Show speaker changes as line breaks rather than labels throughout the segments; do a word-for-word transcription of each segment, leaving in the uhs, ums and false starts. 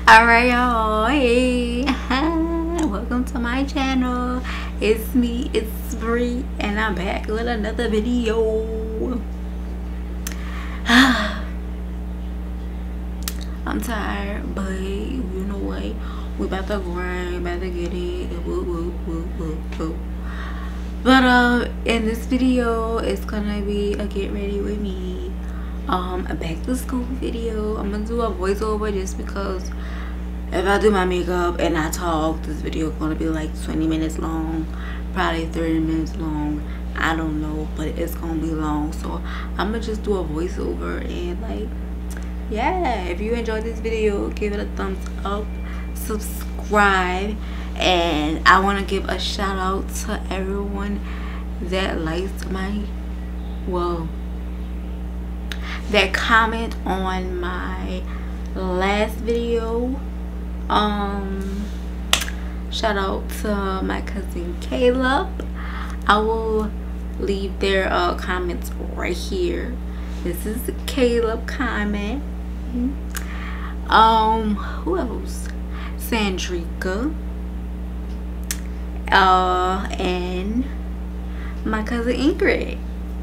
Alright, y'all, hey. Welcome to my channel. It's me, it's Bree, and I'm back with another video. I'm tired, but you know what, we about to grind, about to get it. Woo, woo, woo, woo, woo. But uh in this video, it's gonna be a get ready with me, um a back to school video. I'm gonna do a voiceover just because if I do my makeup and I talk, this video is gonna be like twenty minutes long, probably thirty minutes long. I don't know, but it's gonna be long, so I'm gonna just do a voiceover. And like, yeah, if you enjoyed this video, give it a thumbs up, subscribe, and I want to give a shout out to everyone that liked my, well, that comment on my last video. Um shout out to my cousin Caleb. I will leave their uh comments right here. This is Caleb comment. Um who else? Sandrika, uh and my cousin Ingrid.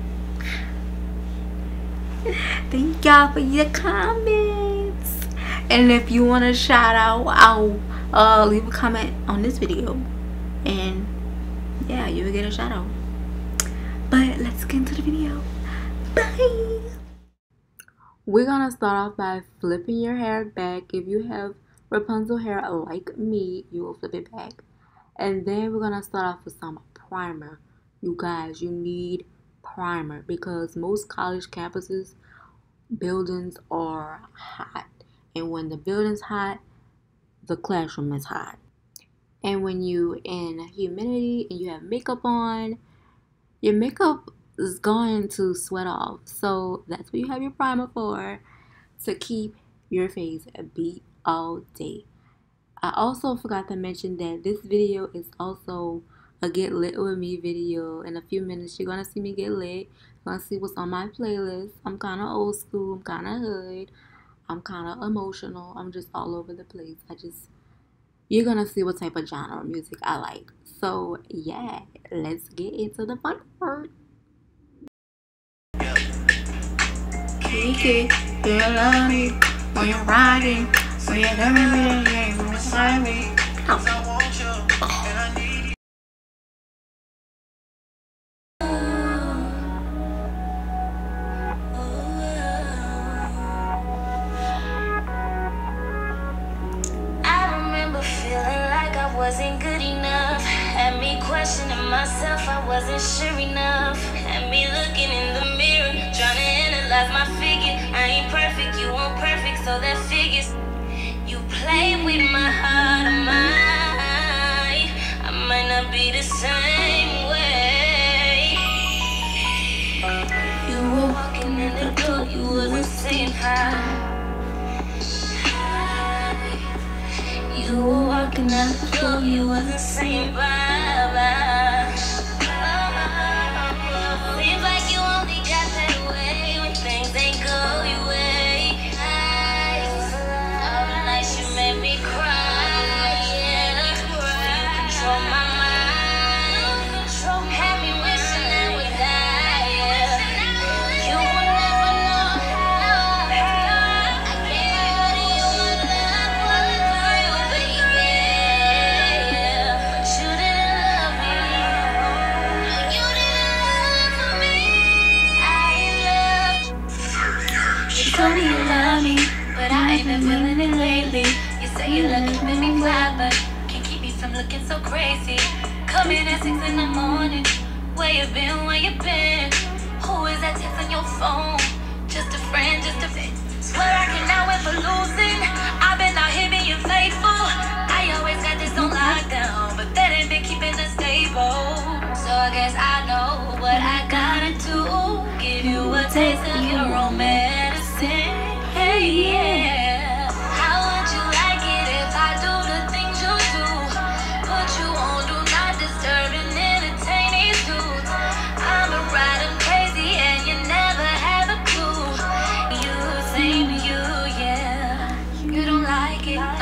Thank y'all for your comments. And if you want a shout out, I'll uh, leave a comment on this video, and yeah, you will get a shout out. But let's get into the video. Bye. We're gonna start off by flipping your hair back. If you have Rapunzel hair like me, you will flip it back, and then we're gonna start off with some primer. You guys, you need primer because most college campuses, buildings are hot. And when the building's hot, the classroom is hot. And when you in humidity and you have makeup on, your makeup is going to sweat off. So that's what you have your primer for, to keep your face beat all day. I also forgot to mention that this video is also a get lit with me video. In a few minutes, you're gonna see me get lit. You're gonna see what's on my playlist. I'm kind of old school. I'm kind of hood. I'm kind of emotional. I'm just all over the place. I just, you're going to see what type of genre of music I like. So, yeah, let's get into the fun part. Kiki, do you love me when you're riding? When you're having me, you're beside me. Oh.
Wasn't good enough, had me questioning myself, I wasn't sure enough, had me looking in the mirror, trying to analyze my figure. I ain't perfect, you won't perfect, so that figures. You play with my heart, I might, I might not be the same way. You were walking in the door, you wasn't saying hi. You were walking out the door, you wasn't saying bye-bye. Seems like you only got that way when things ain't go your way. All the nights you made me cry, yeah. You control my mind, had me wishing that we die, yeah. You will never know, no. I gave you your love, told me you love me, but I ain't been feeling it lately. You say you love me, make me fly, but can't keep me from looking so crazy. Coming at six in the morning, where you been, where you been? Who is that text on your phone? Just a friend, just a friend. Swear I cannot wait for losing. I've been out here being faithful. I always got this on lockdown, but that ain't been keeping us stable. So I guess I know what I gotta do. Give you a taste of your romance. Hey, yeah. How would you like it if I do the things you do? Put you on do not disturb and entertain these dudes. I'm a ride, I'm crazy, and you never have a clue.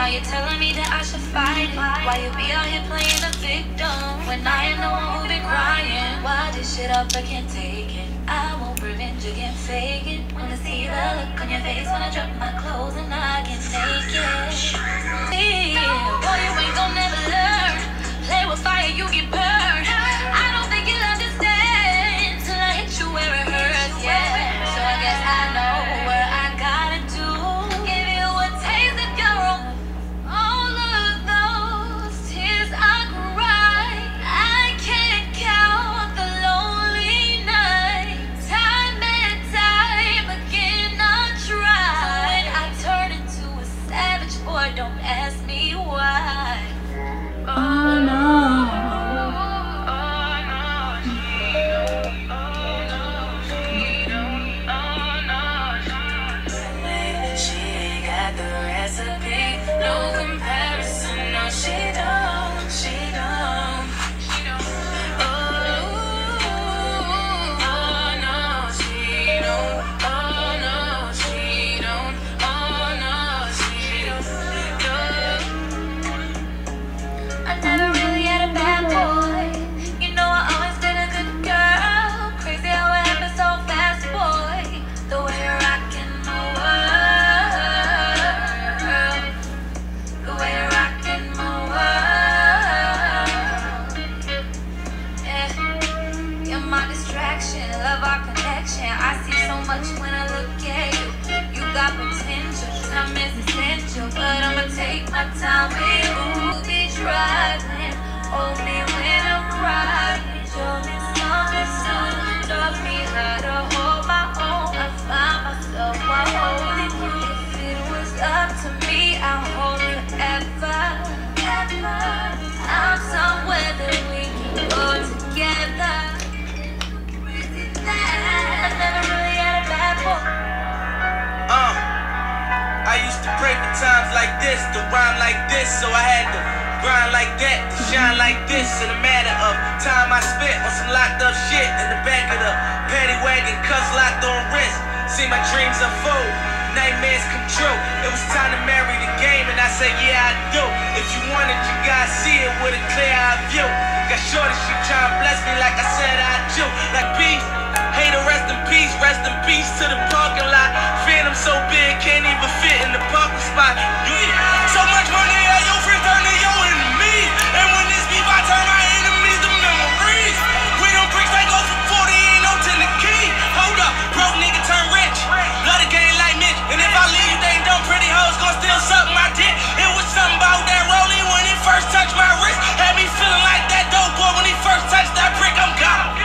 Now you're telling me that I should fight it. Why you be out here playing the victim when I am the one who been crying? Why this shit up, I can't take it. I won't revenge again, fake it. Wanna see the look on your face when I drop my clothes and I get naked. Yeah, boy, you ain't gon' never learn. Play with fire, you get burned. I don't think you'll understand till I hit you where it hurts, yeah. So I guess I know what I gotta do. Give you a taste of your own. All of those tears I cry, I can't count the lonely nights. Time and time again I try. When I turn into a savage, boy, don't ask me why.
Oh no.
But I'ma take my time with you. Be driving, hold me when I'm crying. Show me something soon. Taught me how to hold my own. I find myself while holding you. If it was up to me, I'll hold you forever, ever. I'm somewhere that we can go together. I never really had a bad boy.
I used to pray for times like this, to rhyme like this, so I had to grind like that, to shine like this. In a matter of time I spent on some locked up shit in the back of the paddy wagon, cuffs locked on wrist. See my dreams unfold, nightmares come true. It was time to marry the game, and I said, yeah, I do. If you want it, you gotta see it with a clear eye view. Got shorty, she tryna bless me like I said I do. Like B, hater, rest in peace, rest in peace to the parking lot. Phantom so big, can't even fit in the parking spot. Yeah. So much money, yeah, your friends turn to your enemy. And when this beef, I turn my enemies to memories. We don't bricks like go for forty, ain't no ten the key. Hold up, broke nigga turn rich. Love the game like Mitch. And if I leave, they dumb pretty hoes gon' still suck my dick. It was something about that rolling when it first touched my wrist. Had me feeling like that dope boy when he first touched that brick. I'm gone.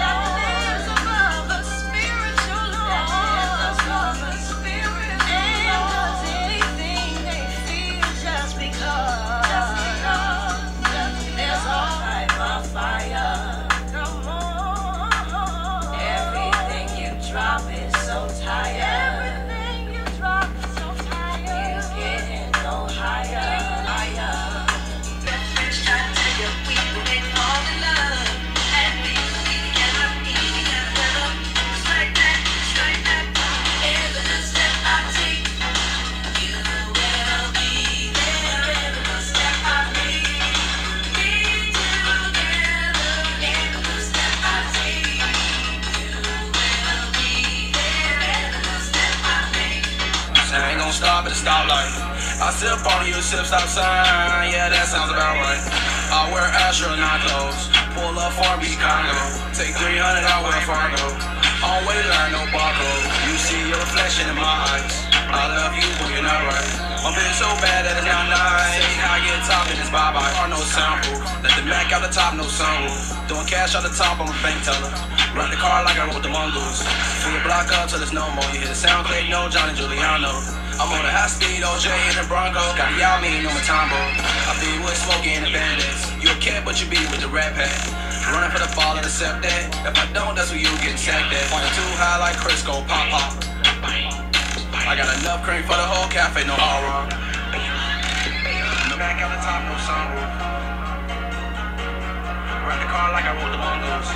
Stoplight. I still follow you, sip stop sign. Yeah, that sounds about right. I wear astronaut clothes. Pull up for me Congo. Take three hundred, I wear Fargo. Always learn no barcode. You see your reflection in my eyes. I love you, but you're not right. I'm feeling so bad that it's not nice. Say how you talking, it's bye bye. Or no soundproof. Let the Mac out the top, no sunroof. Doing cash out the top, I'm a bank teller. Run the car like I rode the mongoose. Fill the block up till there's no more. You hear the sound click, no Johnny Giuliano. I'm on a high speed, O J in the Bronco. Got the y'all mean on my Tombo. I be with Smokey and the Bandits. You a kid, but you be with the Rat Pack. Running for the fall and accept that. If I don't, that's where you get sacked at. Flying too high like Crisco, pop pop. I got enough cream for the whole cafe, no all wrong. No back on the top, no sunroof. Run the car like I rode the mongoose.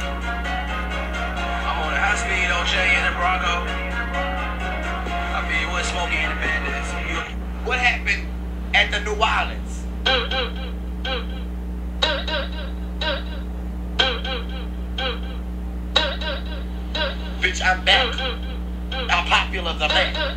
I'm on a high speed, O J in the Bronco. I be with was smoking in the bandits. What happened at the New Orleans? Bitch, I'm back. I'm popular the man.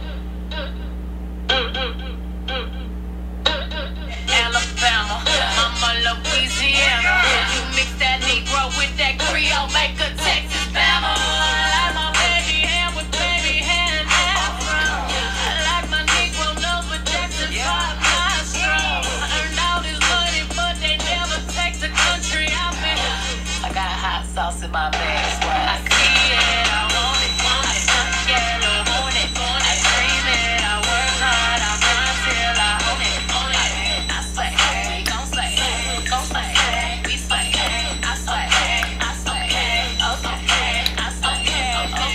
Alabama, Mama Louisiana. You mix that Negro with that Creole, make a Texas Bama. I like my baby hair with baby hair and afro. I like my Negro nose with Jackson five nostrils. I earned all this money, but they never take the country out me. I got hot sauce in my bag, I see it, I want it, want it. Yeah, I want it, want it. I dream it, I work hard, I grind till I own it, own it. I slay, we gon' slay, we gon' slay, we slay. I slay, I slay, okay, I slay, okay,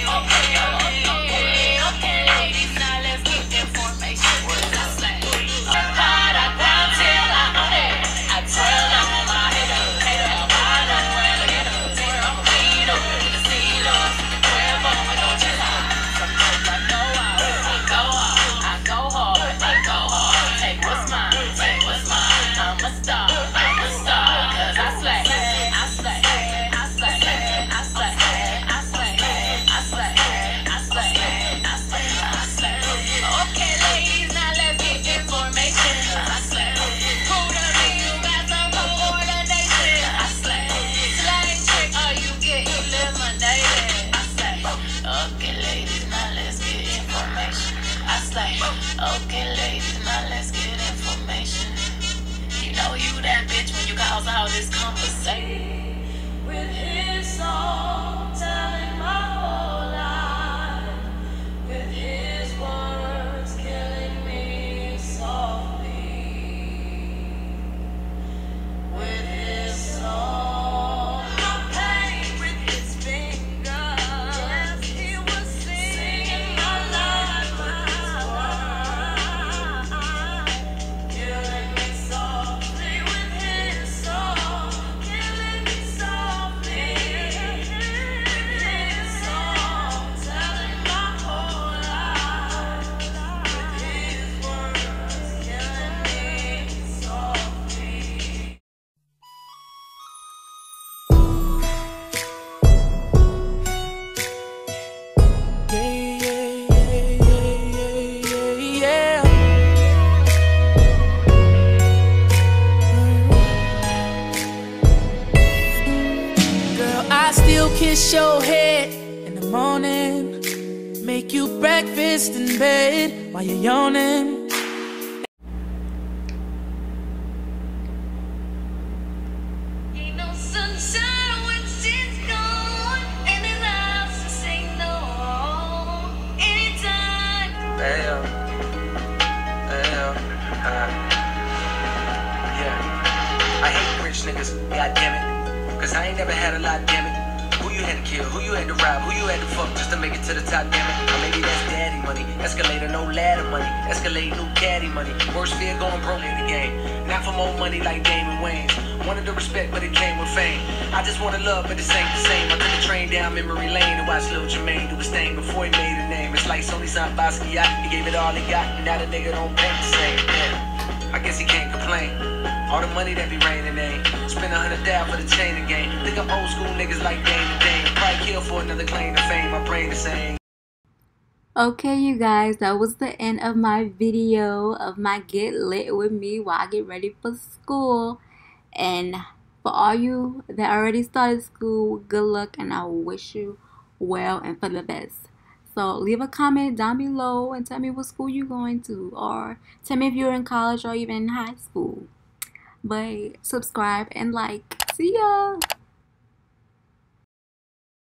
okay, okay, ladies, now let's get information. I slay, hard, I grind till I own it. I twirl on my head, head up, I don't wear the head up. I'm clean up, the seal up, twelve on with no chill out. Sometimes I go out, I go out, I go hard, I go hard. Take what's mine, take what's mine. I'm a star, I'm a star, cause I slay, I slay, I slay, I slay, I slay, I slay, I slay, I slay, I slay. Okay, ladies, now let's get information. I slay. Who the me? You got some coordination. I slay. Slay trick, or you get eliminated. I slay. Okay, ladies, now let's get information. I slay. Okay, ladies, now let's get information. You know you that bitch when you cause all this conversation. With his song telling my whole life, with his words killing me softly, with his song my pain with his fingers, he was singing my life with his words, killing me softly with his song, killing me softly with his song, telling my whole life, with his words killing me softly.
Yeah, yeah, yeah, yeah, yeah, yeah. Girl, I still kiss your head in the morning, make you breakfast in bed while you're yawning.
Ain't no sunshine when she's gone, and his eyes just say no. Anytime.
Damn. Damn. Uh, yeah. I hate rich niggas, goddammit. Cause I ain't never had a lot, damn it. Who you had to kill, who you had to rob, who you had to fuck just to make it to the top, damn it. Or maybe that's daddy money, escalator, no ladder money, escalate new caddy money. Worst fear going broke in the game. Not for more money like Damon Wayans. Wanted the respect, but it came with fame. I just wanted love, but it ain't the same. I took the train down memory lane and watched Lil Jermaine do his thing before he made a name. It's like Sony signed Basquiat, he gave it all he got, and now the nigga don't paint the same. Yeah. I guess he can't complain. All the money that be raining ain't. Spend a hundred down for the chain again. Think of old school niggas like Dame and Dame. Probably kill for another claim to fame. My brain is saying.
Okay, you guys, that was the end of my video of my get lit with me while I get ready for school. And for all you that already started school, good luck, and I wish you well and for the best. So leave a comment down below and tell me what school you're going to, or tell me if you're in college or even in high school. But subscribe and like. See ya!